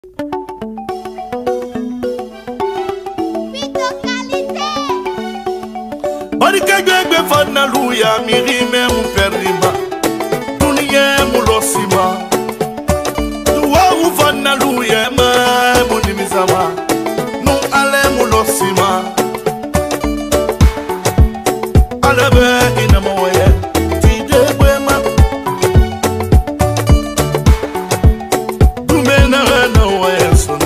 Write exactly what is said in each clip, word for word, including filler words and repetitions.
Barikagbe fanaluya mirime mu perima dunia mulosima tuwa fanaluya ma munimizama nu ale mulosima alabe inamoye tidebwema dumena na wayesona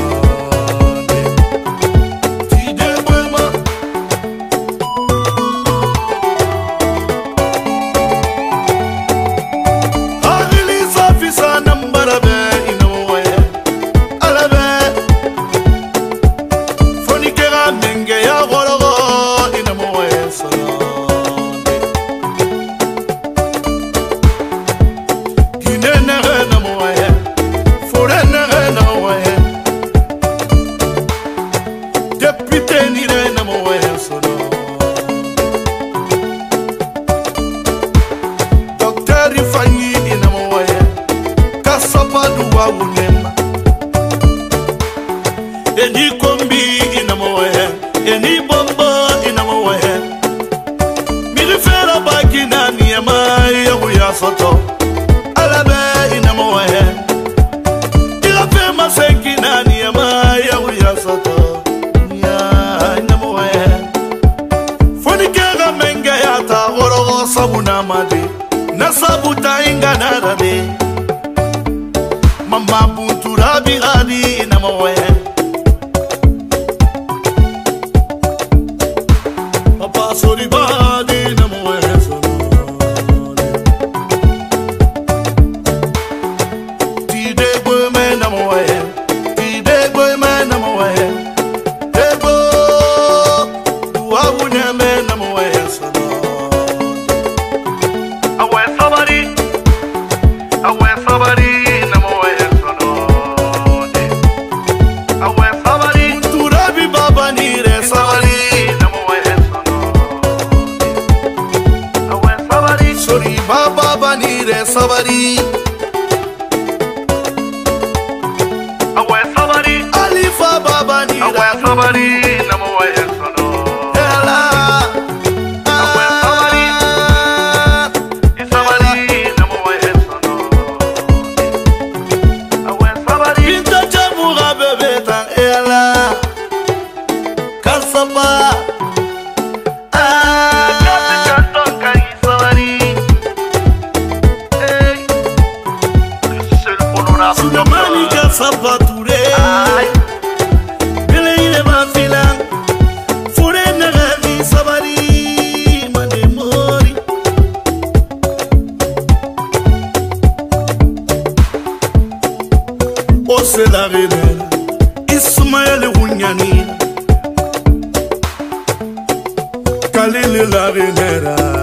Eni kombi inamoye, eni bomba inamoye. Miri fera bakina niyama ya soto. Alabe inamoye. Ila fema sekina niyama ya soto. Ya inamoye. Foni kega menga ya ta oro sabuna made. Nasabuta ingana rabe. Mama buntura bigadi inamoye. Sorry, body, no more. Tide boy man, no more. Tide boy man, no more. Debo, do I would have man, no more. I want somebody, I want somebody, no more. I want somebody to Rabi Baba need somebody. Sorry, Baba Banire Sabari. I wear somebody, Alifa Baba Nira. I wear somebody, Namo Sono. Ella, I wear somebody, it's somebody, Namo Sono. I wear somebody, Pinta Jamura Bebeta, Ella, Kasapa. Sabature Bele ile mafilan Fure nagavi sabari Mane mori Ose la venera Ismael Wunyani Kalile la venera